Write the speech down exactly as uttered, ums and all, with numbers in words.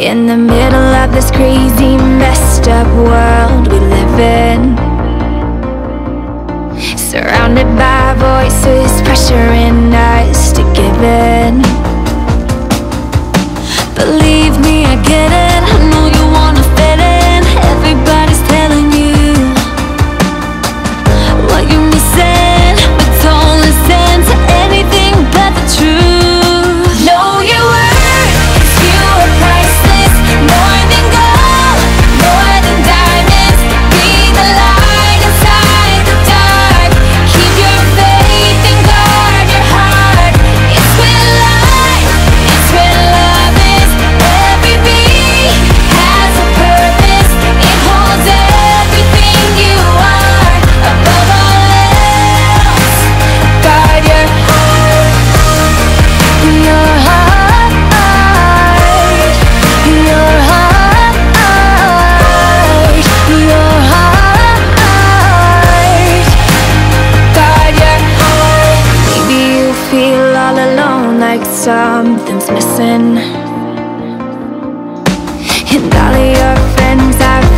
In the middle of this crazy, messed up world we live in, surrounded by voices pressuring us to give in. Believe me, I get it, I know you wanna fit in. Everybody's telling you what you're missing, but don't listen to anything but the truth. Know your worth, 'cause you are priceless. More than gold, more than diamonds. Be the light inside the dark. Keep your faith and guard your heart. It's when life, it's when love is. Every beat has a purpose. It holds everything you are. Above all else, guard your heart. Your heart, your heart, your heart. Guard your heart. Maybe you feel all alone, like something's missing, and all of your friends have